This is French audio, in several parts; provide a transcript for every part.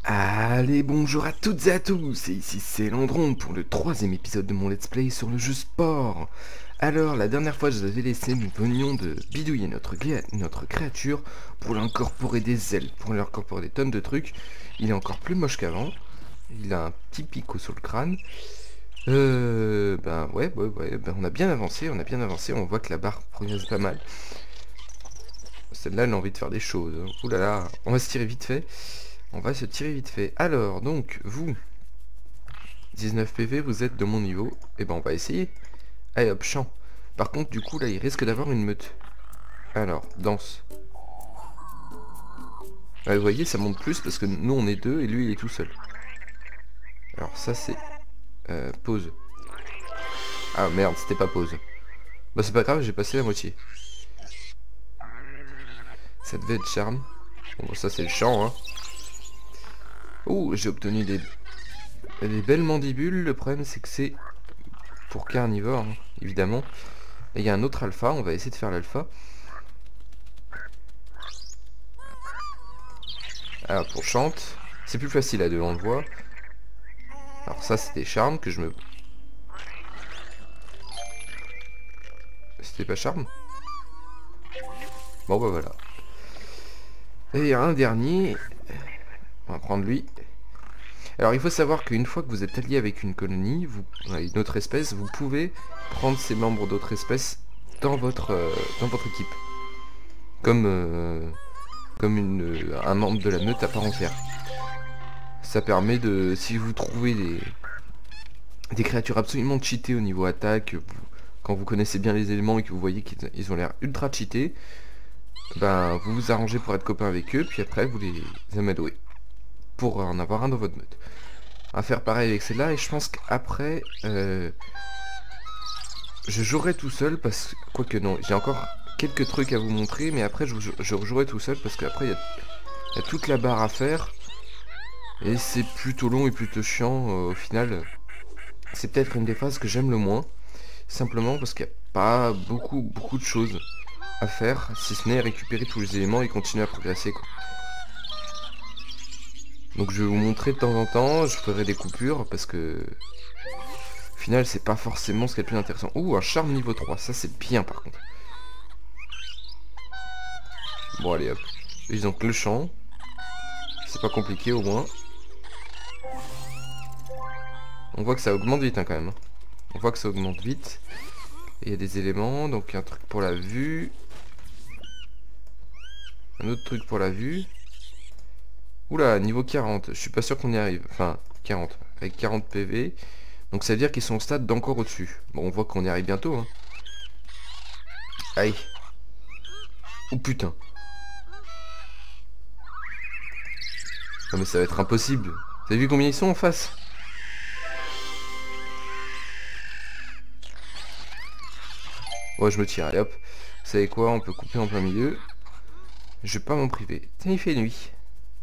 Allez, bonjour à toutes et à tous, et ici c'est Landron pour le troisième épisode de mon let's play sur le jeu sport. Alors, la dernière fois je vous avais laissé, nous venions de bidouiller notre créature pour lui incorporer des ailes, pour lui incorporer des tonnes de trucs. Il est encore plus moche qu'avant, il a un petit picot sur le crâne. Ben on a bien avancé, on voit que la barre progresse pas mal. Celle-là elle a envie de faire des choses, ouh là là, on va se tirer vite fait. On va se tirer vite fait. Alors, donc, vous, 19 PV, vous êtes de mon niveau. Et ben, on va essayer. Allez hop, chant. Par contre, du coup, là, il risque d'avoir une meute. Alors, danse. Ah, vous voyez, ça monte plus parce que nous, on est deux et lui, il est tout seul. Alors, ça, c'est... pause. Ah, merde, c'était pas pause. Bah, c'est pas grave, j'ai passé la moitié. Ça devait être charme. Bon, bah, ça, c'est le chant, hein. Ouh, j'ai obtenu des belles mandibules. Le problème, c'est que c'est pour carnivore, hein, évidemment. Et il y a un autre alpha, on va essayer de faire l'alpha. Alors pour chante, c'est plus facile à deux, on le voit. Alors ça c'était charme que je me... C'était pas charme? Bon bah voilà. Et il y a un dernier. On va prendre lui. Alors il faut savoir qu'une fois que vous êtes allié avec une colonie, une autre espèce, vous pouvez prendre ces membres d'autres espèces dans votre équipe. Comme un membre de la meute à part entière. Ça permet de... Si vous trouvez des créatures absolument cheatées au niveau attaque, quand vous connaissez bien les éléments et que vous voyez qu'ils ont l'air ultra cheatés, ben vous vous arrangez pour être copain avec eux, puis après vous les amadouez pour en avoir un dans votre meute. On va faire pareil avec celle-là, et je pense qu'après je jouerai tout seul, parce que quoique non, j'ai encore quelques trucs à vous montrer, mais après je jouerai tout seul parce qu'après il y a toute la barre à faire et c'est plutôt long et plutôt chiant au final. C'est peut-être une des phases que j'aime le moins, simplement parce qu'il n'y a pas beaucoup de choses à faire, si ce n'est récupérer tous les éléments et continuer à progresser, quoi. Donc je vais vous montrer de temps en temps, je ferai des coupures parce que au final c'est pas forcément ce qui est le plus intéressant. Ouh, un charme niveau 3, ça c'est bien par contre. Bon allez hop. Ils ont que le champ. C'est pas compliqué au moins. On voit que ça augmente vite hein, quand même, hein. On voit que ça augmente vite. Et il y a des éléments, donc un truc pour la vue. Un autre truc pour la vue. Oula, niveau 40, je suis pas sûr qu'on y arrive. Enfin, 40, avec 40 PV. Donc ça veut dire qu'ils sont au stade d'encore au-dessus. Bon, on voit qu'on y arrive bientôt, hein. Aïe. Oh putain. Non mais ça va être impossible. Vous avez vu combien ils sont en face? Ouais, je me tire, allez hop. Vous savez quoi, on peut couper en plein milieu. Je vais pas m'en priver. Tiens, il fait nuit.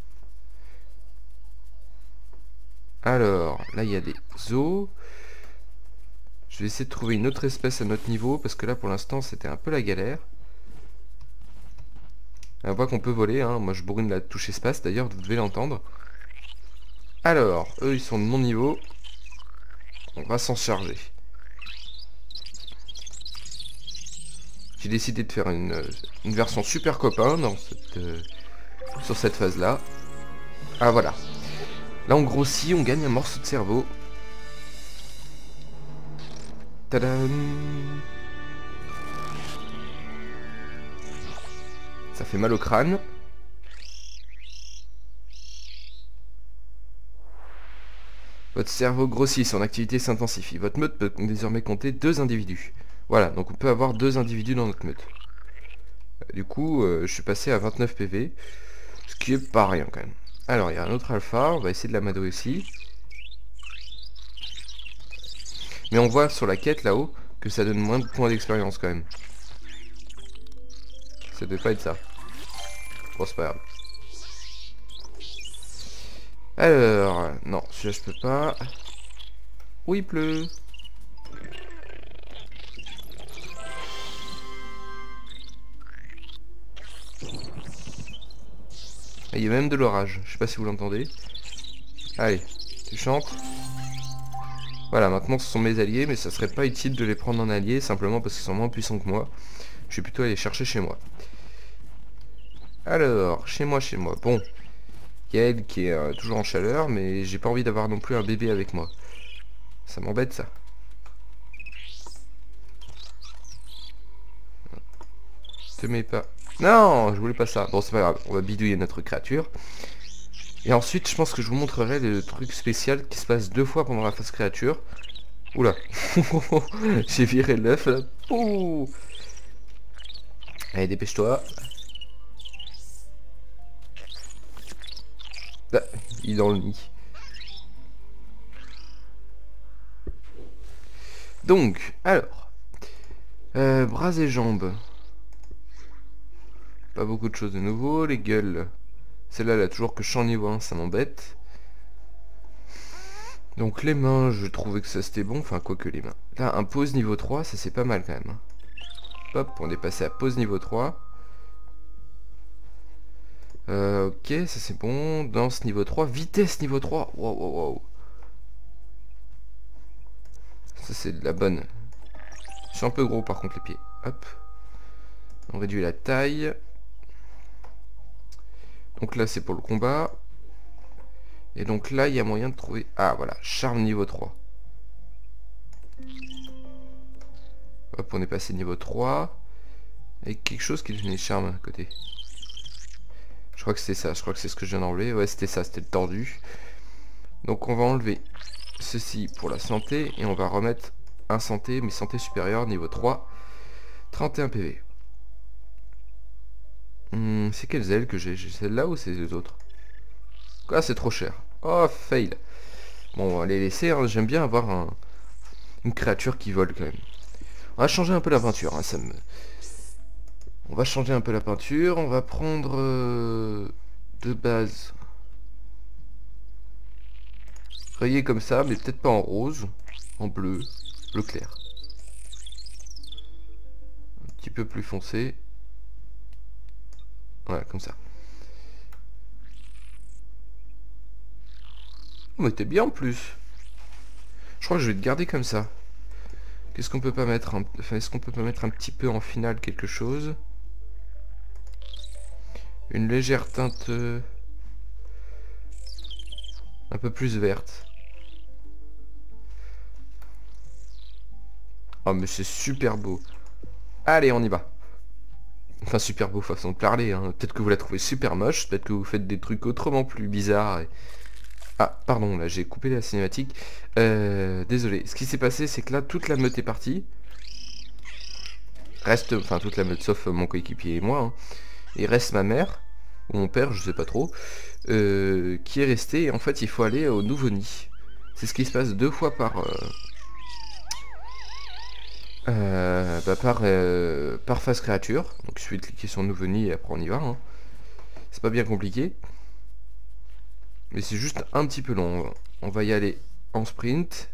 Alors, là il y a des os. Je vais essayer de trouver une autre espèce à notre niveau, parce que là pour l'instant c'était un peu la galère. On voit qu'on peut voler, hein. Moi je bourrine la touche espace, d'ailleurs vous devez l'entendre. Alors, eux ils sont de mon niveau. On va s'en charger. J'ai décidé de faire une version super copain sur cette phase là. Ah voilà. Là on grossit, on gagne un morceau de cerveau. Tadam! Ça fait mal au crâne. Votre cerveau grossit, son activité s'intensifie. Votre meute peut désormais compter 2 individus. Voilà, donc on peut avoir 2 individus dans notre meute. Du coup, je suis passé à 29 PV, ce qui est pas rien quand même. Alors, il y a un autre alpha, on va essayer de l'amadouer aussi. Mais on voit sur la quête là-haut que ça donne moins de points d'expérience quand même. Ça devait pas être ça. Bon, c'est pas grave. Alors, non, celui-là je peux pas. Oh, il pleut. Il y a même de l'orage, je sais pas si vous l'entendez. Allez, tu chantes. Voilà, maintenant ce sont mes alliés, mais ça serait pas utile de les prendre en alliés, simplement parce qu'ils sont moins puissants que moi. Je vais plutôt aller les chercher chez moi. Alors, chez moi. Bon, il y a elle qui est toujours en chaleur, mais j'ai pas envie d'avoir non plus un bébé avec moi. Ça m'embête ça. Te mets pas. Non, je voulais pas ça. Bon, c'est pas grave, on va bidouiller notre créature. Et ensuite, je pense que je vous montrerai le truc spécial qui se passe 2 fois pendant la phase créature. Oula. J'ai viré l'œuf là. Ouh. Allez, dépêche-toi. Ah, il est dans le nid. Donc, alors. Bras et jambes. Pas beaucoup de choses de nouveau. Les gueules. Celle-là, elle a toujours que champ niveau 1, ça m'embête. Donc les mains, je trouvais que ça c'était bon. Enfin, quoi que les mains. Là, un pause niveau 3, ça c'est pas mal quand même. Hop, on est passé à pause niveau 3. Ok, ça c'est bon. Danse niveau 3. Vitesse niveau 3. Wow, wow, wow. Ça c'est de la bonne. Je suis un peu gros par contre les pieds. Hop. On réduit la taille. Donc là c'est pour le combat. Et donc là il y a moyen de trouver... Ah voilà, charme niveau 3. Hop, on est passé niveau 3. Avec quelque chose qui devenait charme à côté. Je crois que c'était ça, je crois que c'est ce que je viens d'enlever. Ouais, c'était ça, c'était le tordu. Donc on va enlever ceci pour la santé. Et on va remettre un santé, mais santé supérieure, niveau 3. 31 PV. C'est quelles ailes que j'ai? J'ai celle-là ou c'est les autres? Ah, c'est trop cher. Oh, fail. Bon, on va les laisser, hein. J'aime bien avoir une créature qui vole quand même. On va changer un peu la peinture, hein. On va changer un peu la peinture. On va prendre de base. Rayé comme ça, mais peut-être pas en rose. En bleu. Bleu clair. Un petit peu plus foncé. Voilà, comme ça. Oh, mais t'es bien en plus. Je crois que je vais te garder comme ça. Qu'est-ce qu'on peut pas mettre Enfin, est-ce qu'on peut pas mettre un petit peu en finale quelque chose? Une légère teinte un peu plus verte. Oh mais c'est super beau. Allez, on y va. Enfin, super beau façon de parler, hein. Peut-être que vous la trouvez super moche, peut-être que vous faites des trucs autrement plus bizarres. Ah, pardon, là j'ai coupé la cinématique. Désolé. Ce qui s'est passé, c'est que là, toute la meute est partie. Reste, enfin toute la meute, sauf mon coéquipier et moi. Hein. Et reste ma mère, ou mon père, je sais pas trop, qui est resté. Et en fait, il faut aller au nouveau nid. C'est ce qui se passe 2 fois par phase créature. Donc il suffit de cliquer sur nouveau nid et après on y va. Hein. C'est pas bien compliqué. Mais c'est juste un petit peu long. On va y aller en sprint.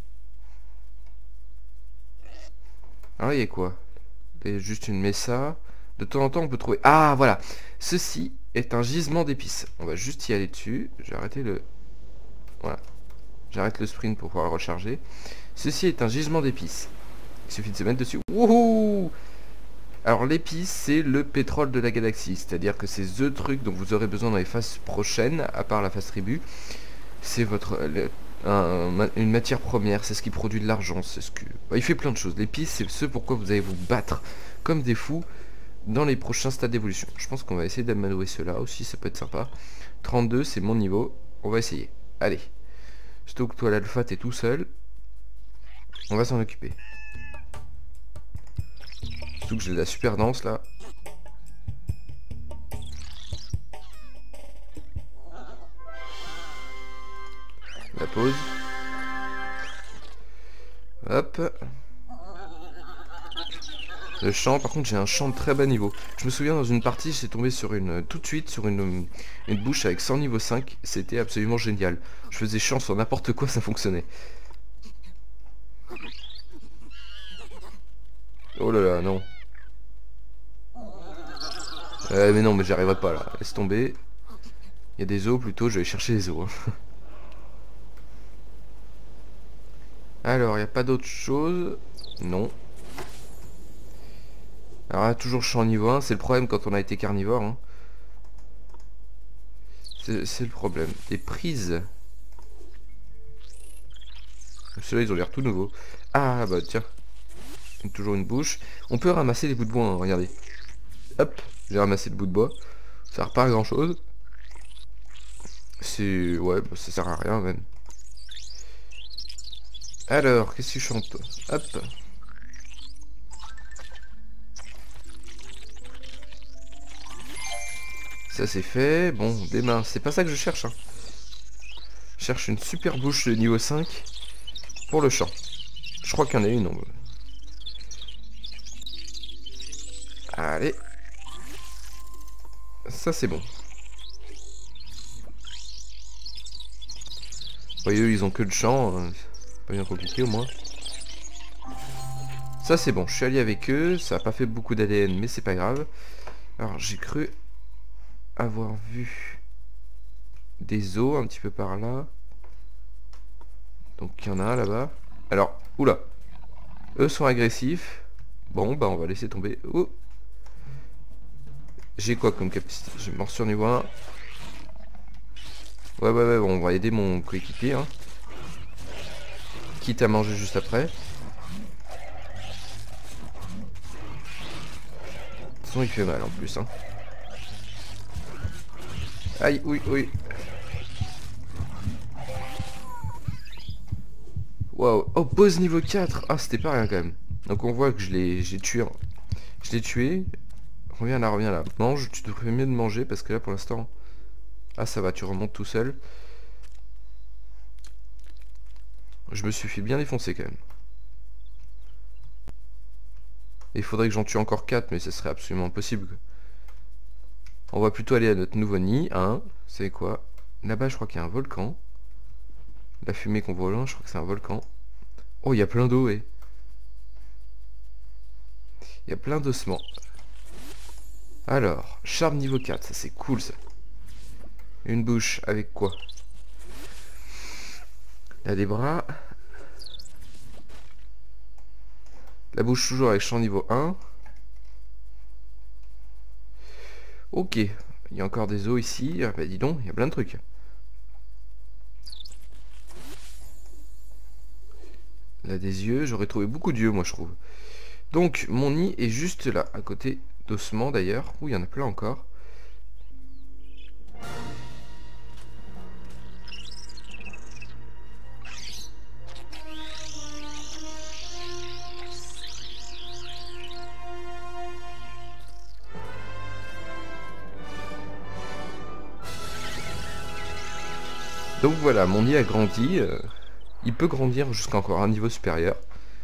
Ah, il y a quoi? Il y a juste une messa. De temps en temps on peut trouver... Ah voilà. Ceci est un gisement d'épices. On va juste y aller dessus. J'ai arrêté le... Voilà. J'arrête le sprint pour pouvoir le recharger. Ceci est un gisement d'épices. Il suffit de se mettre dessus. Wouhou! Alors l'épice, c'est le pétrole de la galaxie. C'est-à-dire que c'est the truc dont vous aurez besoin dans les phases prochaines, à part la phase tribu. C'est une matière première, c'est ce qui produit de l'argent. C'est ce que... il fait plein de choses. L'épice, c'est ce pourquoi vous allez vous battre comme des fous dans les prochains stades d'évolution. Je pense qu'on va essayer d'amadouer cela aussi, ça peut être sympa. 32, c'est mon niveau. On va essayer. Allez. Surtout que toi, l'alpha, t'es tout seul. On va s'en occuper. Surtout que j'ai de la super danse là. La pause. Hop. Le chant, par contre j'ai un chant de très bas niveau. Je me souviens dans une partie, j'ai tombé sur tout de suite sur une bouche avec 100 niveau 5. C'était absolument génial. Je faisais chant sur n'importe quoi, ça fonctionnait. Oh là là, non. Mais non, mais j'y arriverai pas là. Laisse tomber. Il y a des os plutôt, je vais chercher les os. Hein. Alors, il n'y a pas d'autre chose. Non. Alors là, toujours champ niveau 1, c'est le problème quand on a été carnivore. Hein. C'est le problème. Des prises. Ceux-là, ils ont l'air tout nouveaux. Ah bah tiens. Toujours une bouche. On peut ramasser les bouts de bois, hein, regardez. Hop, j'ai ramassé le bout de bois. Ça sert pas à grand chose. C'est... ouais, bah, ça sert à rien même. Alors, qu'est-ce que je chante? Hop. Ça c'est fait. Bon, des mains. C'est pas ça que je cherche. Hein. Je cherche une super bouche de niveau 5 pour le champ. Je crois qu'il y en a une. Non. Allez. Ça c'est bon. Voyez, eux, ils ont que le champ. Pas bien compliqué au moins. Ça c'est bon, je suis allié avec eux. Ça a pas fait beaucoup d'ADN, mais c'est pas grave. Alors j'ai cru avoir vu des os un petit peu par là. Donc il y en a un là-bas. Alors, oula. Eux sont agressifs. Bon, bah on va laisser tomber. Oh. J'ai quoi comme capacité? J'ai morsure niveau 1. Ouais, bon, on va aider mon coéquipier. Hein. Quitte à manger juste après. De toute façon, il fait mal en plus. Hein. Aïe, oui. Waouh. Oh, pause niveau 4. Ah, c'était pas rien quand même. Donc on voit que j'ai tué. Je l'ai tué. Reviens là. Mange, tu devrais mieux de manger parce que là pour l'instant... Ah ça va, tu remontes tout seul. Je me suis fait bien défoncer quand même. Il faudrait que j'en tue encore 4, mais ce serait absolument impossible. On va plutôt aller à notre nouveau nid. Hein. C'est quoi? Là-bas je crois qu'il y a un volcan. La fumée qu'on voit loin, je crois que c'est un volcan. Oh, il y a plein d'eau, et il y a plein d'ossements. Alors, charme niveau 4, ça c'est cool ça. Une bouche avec quoi? Il y a des bras. La bouche toujours avec champ niveau 1. Ok, il y a encore des os ici. Ah bah dis donc, il y a plein de trucs. Là des yeux, j'aurais trouvé beaucoup d'yeux moi je trouve. Donc mon nid est juste là, à côté d'ossements d'ailleurs. Ouh, il y en a plein encore. Donc voilà, mon nid a grandi. Il peut grandir jusqu'à encore un niveau supérieur.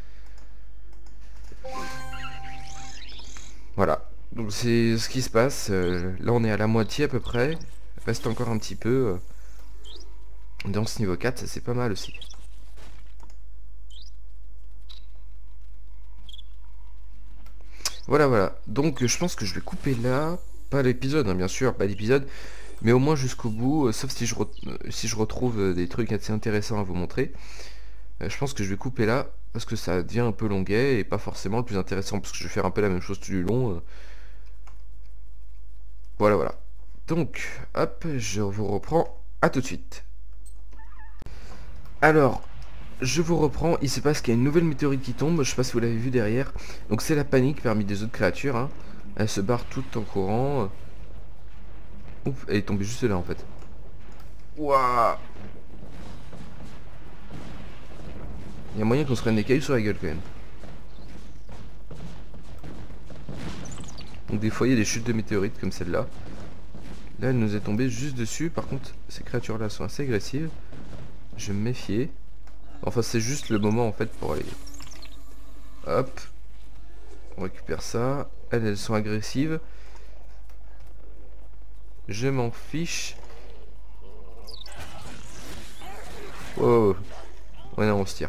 Voilà. Donc c'est ce qui se passe. Là on est à la moitié à peu près. Reste encore un petit peu. Dans ce niveau 4, c'est pas mal aussi. Voilà. Donc je pense que je vais couper là. Pas l'épisode, hein, bien sûr, pas l'épisode. Mais au moins jusqu'au bout. Sauf si je retrouve des trucs assez intéressants à vous montrer. Je pense que je vais couper là. Parce que ça devient un peu longuet. Et pas forcément le plus intéressant. Parce que je vais faire un peu la même chose tout du long. Voilà. Donc, hop, je vous reprends. À tout de suite. Alors, je vous reprends. Il se passe qu'il y a une nouvelle météorite qui tombe. Je sais pas si vous l'avez vu derrière. Donc c'est la panique parmi des autres créatures. Hein. Elle se barre toutes en courant. Oups, elle est tombée juste là en fait. Waouh. Il y a moyen qu'on se prenne des cailloux sur la gueule quand même. Donc des fois il y a des chutes de météorites comme celle-là. Là elle nous est tombée juste dessus. Par contre ces créatures là sont assez agressives. Je vais me méfier. Enfin c'est juste le moment en fait pour aller. Hop. On récupère ça. Elles sont agressives. Je m'en fiche. Oh. Ouais non on se tire.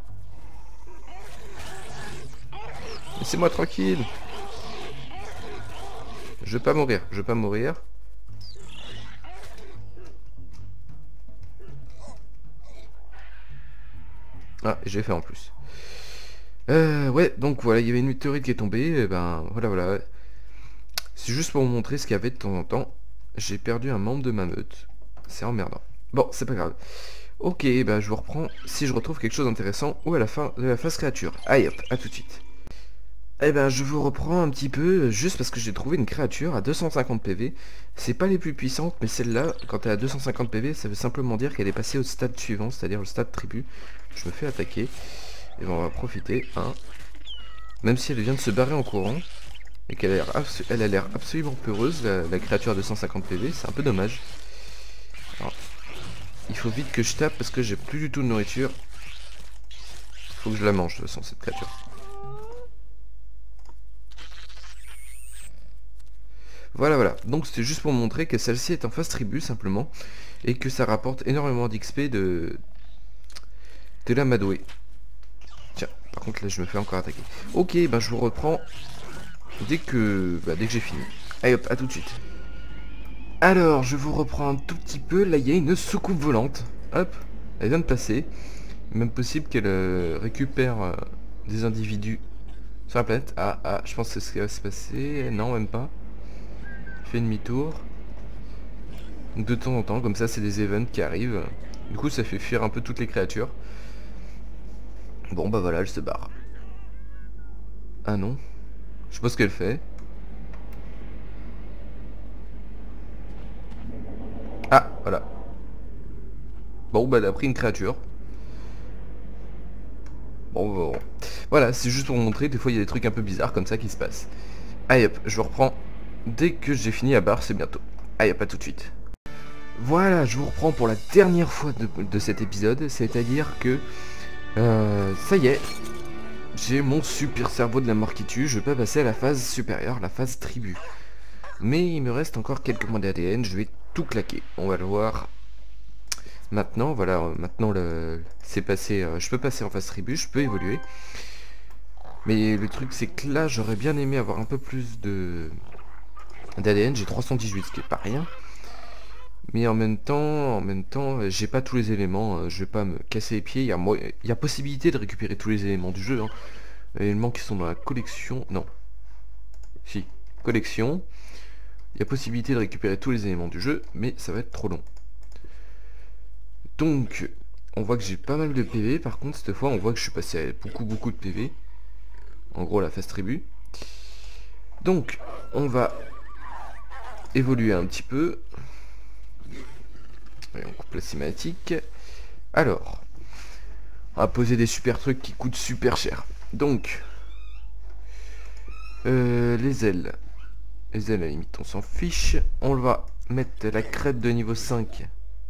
Laissez-moi tranquille. Je veux pas mourir. Ah, j'ai fait en plus. Ouais, donc voilà, il y avait une météorite qui est tombée, et ben voilà. C'est juste pour vous montrer ce qu'il y avait de temps en temps. J'ai perdu un membre de ma meute. C'est emmerdant. Bon, c'est pas grave. Ok, bah je vous reprends si je retrouve quelque chose d'intéressant ou à la fin de la phase créature. Allez hop, à tout de suite. Eh ben je vous reprends un petit peu, juste parce que j'ai trouvé une créature à 250 PV. C'est pas les plus puissantes, mais celle-là, quand elle a 250 PV, ça veut simplement dire qu'elle est passée au stade suivant, c'est-à-dire le stade tribu. Je me fais attaquer, et ben on va profiter, hein. Même si elle vient de se barrer en courant, et elle a l'air absolument peureuse, la créature à 250 PV, c'est un peu dommage. Alors, il faut vite que je tape parce que j'ai plus du tout de nourriture. Faut que je la mange de toute façon, cette créature. Voilà. Donc c'était juste pour montrer que celle-ci est en phase tribu simplement. Et que ça rapporte énormément d'XP de la Madoué. Tiens, par contre là je me fais encore attaquer. Ok, ben je vous reprends dès que j'ai fini. Allez hop, à tout de suite. Alors, je vous reprends un tout petit peu. Là, il y a une soucoupe volante. Hop, elle vient de passer. Même possible qu'elle récupère des individus sur la planète. Je pense que c'est ce qui va se passer. Non, même pas. Fait demi-tour. Donc de temps en temps, comme ça, c'est des events qui arrivent. Du coup, ça fait fuir un peu toutes les créatures. Bon, bah voilà, elle se barre. Ah non. Je sais pas ce qu'elle fait. Ah, voilà. Bon, bah elle a pris une créature. Bon. Voilà, c'est juste pour vous montrer, des fois il y a des trucs un peu bizarres comme ça qui se passent. Allez hop, je vous reprends dès que j'ai fini à barre, c'est bientôt. Allez hop, à tout de suite. Voilà, je vous reprends pour la dernière fois de cet épisode, c'est-à-dire que ça y est, j'ai mon super cerveau de la mort qui tue, je peux passer à la phase supérieure, la phase tribu. Mais il me reste encore quelques points d'ADN, je vais tout claquer. On va le voir maintenant, voilà, maintenant c'est passé, je peux passer en phase tribu, je peux évoluer. Mais le truc c'est que là j'aurais bien aimé avoir un peu plus d'ADN, j'ai 318 ce qui est pas rien. Mais en même temps, j'ai pas tous les éléments, je vais pas me casser les pieds, il y a possibilité de récupérer tous les éléments du jeu, hein. Les éléments qui sont dans la collection, non. Si, collection, il y a possibilité de récupérer tous les éléments du jeu, mais ça va être trop long. Donc, on voit que j'ai pas mal de PV, par contre cette fois on voit que je suis passé à beaucoup de PV. En gros la phase tribu. Donc, on va évoluer un petit peu. Et on coupe la cinématique. Alors, on va poser des super trucs qui coûtent super cher. Donc, les ailes. Les ailes, à la limite, on s'en fiche. On va mettre la crête de niveau 5.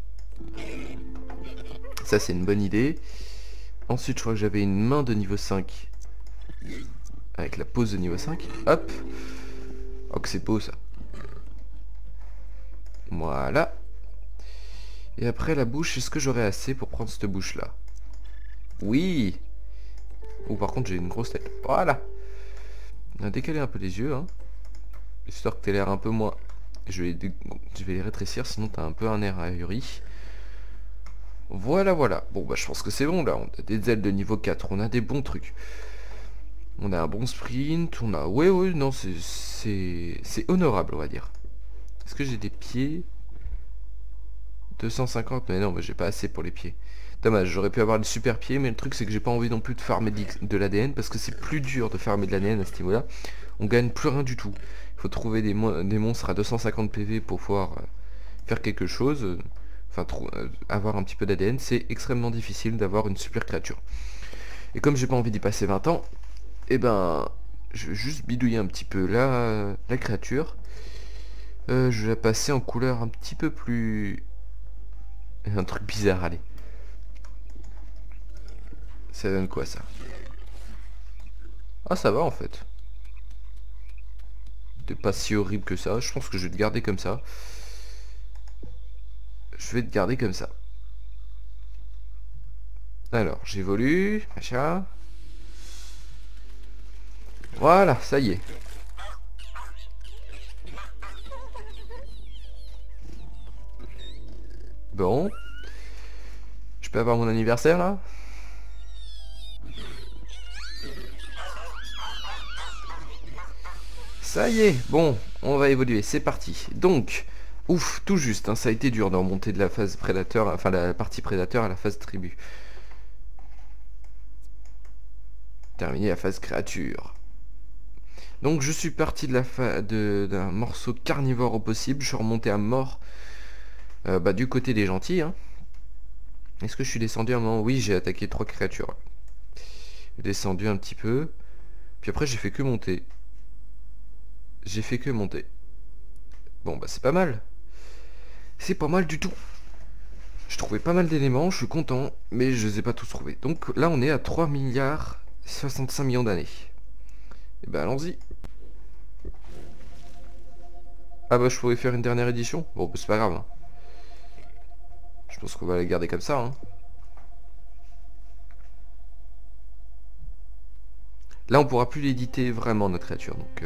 Ça, c'est une bonne idée. Ensuite, je crois que j'avais une main de niveau 5. Avec la pose de niveau 5. Hop. Oh, que c'est beau, ça. Voilà. Et après, la bouche, est-ce que j'aurai assez pour prendre cette bouche-là? Oui. Oh, par contre, j'ai une grosse tête. Voilà. On a décalé un peu les yeux, hein. Histoire que t'aies l'air un peu moins... Je vais les rétrécir, sinon t'as un peu un air ahuri. Voilà. Bon, bah je pense que c'est bon, là. On a des ailes de niveau 4, on a des bons trucs. On a un bon sprint, on a... Ouais, non, c'est honorable, on va dire. Est-ce que j'ai des pieds? 250, mais non, mais j'ai pas assez pour les pieds. Dommage, j'aurais pu avoir le super pied, mais le truc c'est que j'ai pas envie non plus de farmer de l'ADN, parce que c'est plus dur de farmer de l'ADN à ce niveau-là. On gagne plus rien du tout. Il faut trouver des monstres à 250 PV pour pouvoir faire quelque chose. Enfin, avoir un petit peu d'ADN, c'est extrêmement difficile d'avoir une super créature. Et comme j'ai pas envie d'y passer 20 ans, eh ben, je vais juste bidouiller un petit peu la créature. Je vais la passer en couleur un petit peu plus... Un truc bizarre, allez. Ça donne quoi, ça? Ah, ça va, en fait. C'est pas si horrible que ça. Je pense que je vais te garder comme ça. Je vais te garder comme ça. Alors, j'évolue, machin. Voilà, ça y est. Bon. Je peux avoir mon anniversaire, là? Ça y est, bon, on va évoluer, c'est parti. Donc, ouf, tout juste, hein, ça a été dur de remonter de la phase prédateur, enfin la partie prédateur à la phase tribu. Terminer la phase créature. Donc je suis parti d'un morceau carnivore au possible, je suis remonté à mort du côté des gentils. Hein. Est-ce que je suis descendu à un moment? Oui, j'ai attaqué 3 créatures. J'ai descendu un petit peu, puis après j'ai fait que monter. J'ai fait que monter. Bon bah c'est pas mal. C'est pas mal du tout. Je trouvais pas mal d'éléments, je suis content, mais je les ai pas tous trouvés. Donc là on est à 3 milliards 65 millions d'années. Et ben allons-y. Ah bah je pourrais faire une dernière édition. Bon bah c'est pas grave. Hein. Je pense qu'on va la garder comme ça. Hein. Là on pourra plus l'éditer vraiment notre créature. Donc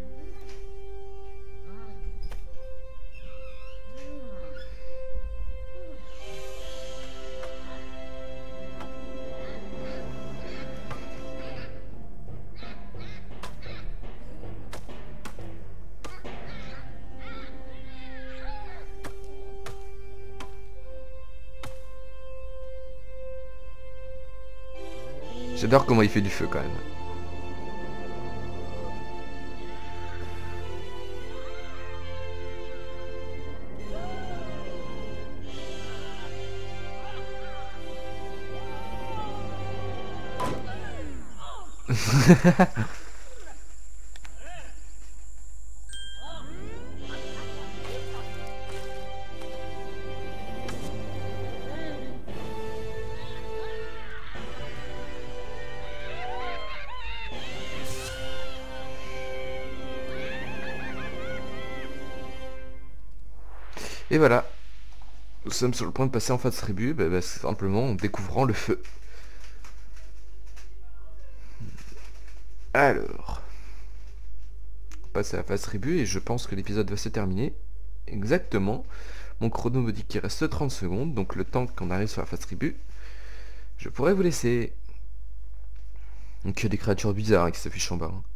j'adore comment il fait du feu quand même. Et voilà, nous sommes sur le point de passer en phase tribu, simplement en découvrant le feu. Alors, on passe à la phase tribu et je pense que l'épisode va se terminer. Exactement. Mon chrono me dit qu'il reste 30 secondes, donc le temps qu'on arrive sur la phase tribu, je pourrais vous laisser. Donc il y a des créatures bizarres qui s'affichent en bas. Hein.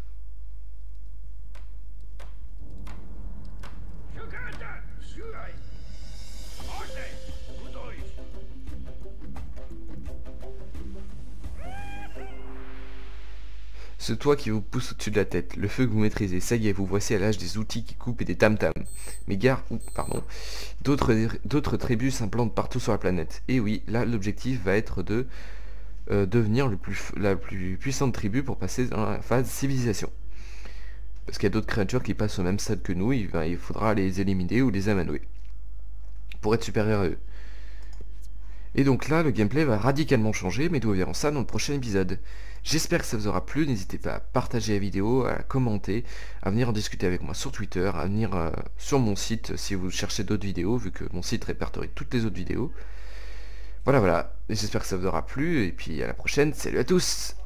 Ce toit qui vous pousse au-dessus de la tête, le feu que vous maîtrisez, ça y est, vous voici à l'âge des outils qui coupent et des tam-tams. Mais d'autres tribus s'implantent partout sur la planète. Et oui, là l'objectif va être de devenir la plus puissante tribu pour passer dans la phase civilisation. Parce qu'il y a d'autres créatures qui passent au même stade que nous, il faudra les éliminer ou les amanouer. Pour être supérieur à eux. Et donc là, le gameplay va radicalement changer, mais nous verrons ça dans le prochain épisode. J'espère que ça vous aura plu, n'hésitez pas à partager la vidéo, à la commenter, à venir en discuter avec moi sur Twitter, à venir sur mon site si vous cherchez d'autres vidéos, vu que mon site répertorie toutes les autres vidéos. Voilà, et j'espère que ça vous aura plu, et puis à la prochaine, salut à tous!